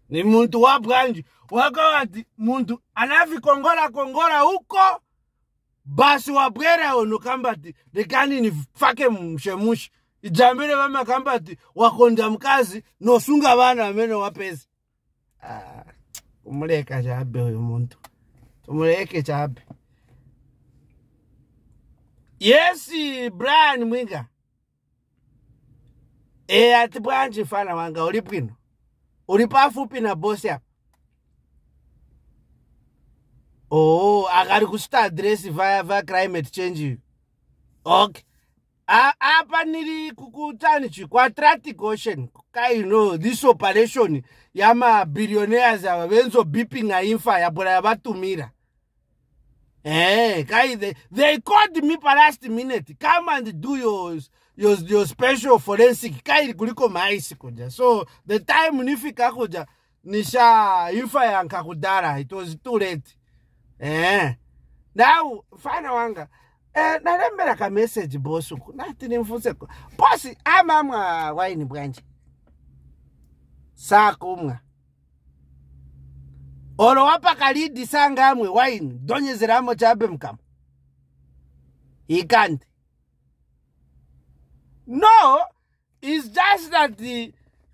Ni muntu wa branji. Wakawati muntu anafi kongola huko. Basi wabwera ono kambati. Dekani ni fake mshemushi. Ijambile mama kambati. Wakonda mkazi. Nosunga bana ameno wapezi. Umuleka chabe huyu muntu. Umuleke chabe. Yesi Brian Mwinga. Ati branji fana wanga ulipino. Ulipafupi na bosi hapa. Agari kusta address via climate change. Okay. Hapa nili kukutani kwa Atlantic Ocean. You know, this operation yama billionaires wenzo beeping a infa ya bora yabatumira. They called me per last minute. Come and do your special forensic. Kuliko maisi kuja. So the time nifika kuja nisha infa ya nkakudara. It was too late. Now fana wanga. Narembera ka message bosuku. Nati nimfuseko. Bosi ama wine branch. Sakumwa. Oro wapa kalidi sanga amwe wine. Donye ziramo chabe mkama. He can't. No. It's just that the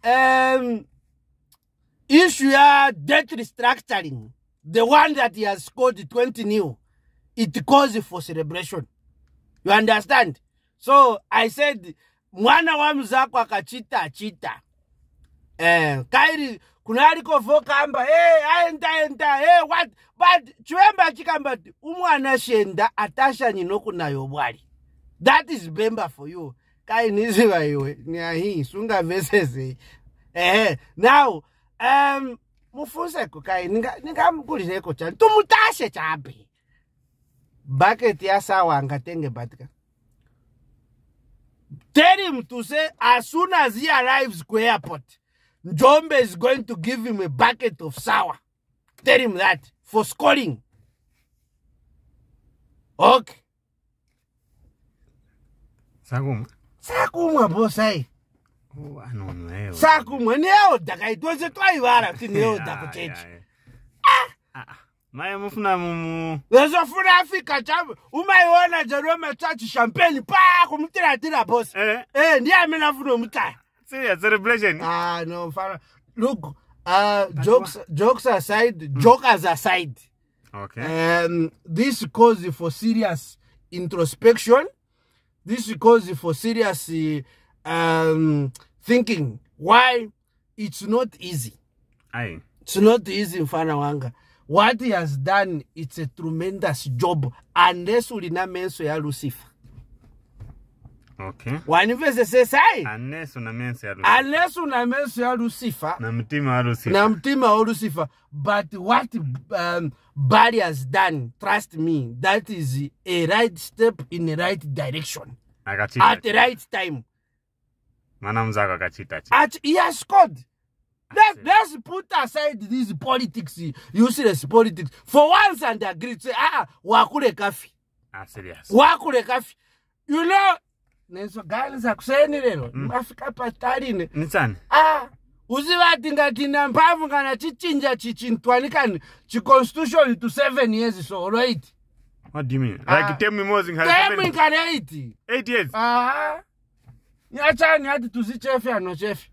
issue ya debt restructuring. The one that he has scored 20 new. It calls for celebration. You understand? So I said, mwana wa mzako akachita chita. Kairi kunari kovoka amba, enta, what? But chwemba chikamba umwana shenda atasha ninoku na yobwali. That is bemba for you. Kai niziwa iwe ni sunga vesese. Now mufuseko kai ninga mkulireko chani tumutashe chabe. Bucket ya sawa angatenge batika. Tell him to say as soon as he arrives to airport, Njombe is going to give him a bucket of sour. Tell him that for scoring. Okay. Sakumwa bosai. Sakumwa neo daka itoze twaibara tineo daka chechi. Maya mufuna mumu. Lezo funa Afrika chabu. Umaiona Jerome Chachi champagne pa kumtira boss. Ndiye amena funa mutai. Serious celebration. No, fara. Look, jokes aside, jokers aside. Okay. This calls for serious introspection. This calls for serious thinking. Why? It's not easy. Aye. It's not easy, Mfana Wanga. What he has done, it's a tremendous job. Unless ulina menso ya Lucifer. Okay. Waniveze say. Unless una menso ya Lucifer. Unless una menso ya Lucifer. Na mtima wa Lucifer. Na mtima wa Lucifer. But what Bally has done, trust me, that is a right step in the right direction. At the right time. Manamzako akachita. He has scored. Let's put aside these politics, useless politics. For once and agree to say, Wakulekafye. Serious. Wakulekafye. You know, Nenso girls are saying it. Africa patarine. Nisani. Uziwati ngatina mpavu kana chichinja chichintwanikani constitution to 7 years so right. What do you mean? Like tell me more than 8. 8 years. Nyachani hadi tuzichefe ano chefe.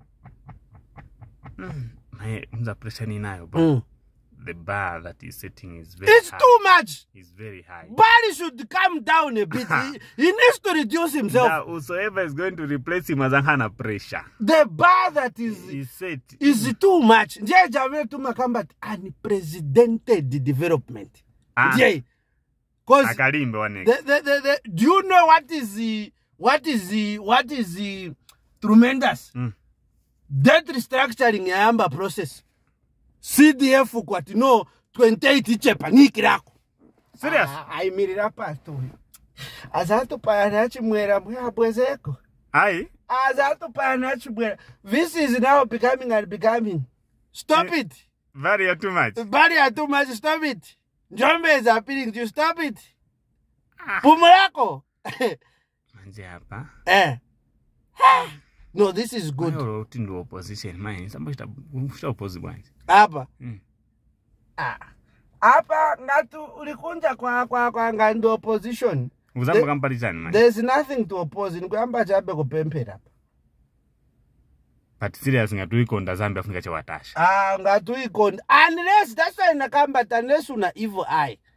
The pressure ninayo, but the bar that he's setting is very It's high. too much. It's very high. Bally should come down a bit. He needs to reduce himself. Now, whosoever is going to replace him as a hand of pressure. The bar that is set is too much. Jay Jamel to Makambat unprecedented development. Jay. Because do you know what is the tremendous? Debt restructuring yamba process. CDF kwati no 28 chepa nikirako. Serious? I mirira pasto. Azato panachi mwera bwezeko. Aye. Azato panachi mwera. This is now becoming. Stop it. Very too much. Very too much. Stop it. Njombe is appealing to you. Stop it. Pumulako. Manje hapa. No, this is good. Mayo in the opposition, man. Somebody should oppose one. Apa. Apa ngatu ulikunja kwa ngando opposition. Uzamba kampalizani, man. There's nothing to oppose. Nkuyamba chabe kupempera. But serious ngatuikonda Zambia funika chawatasha. Ngatuikonda. Unless that's why nakamba unless una evil eye.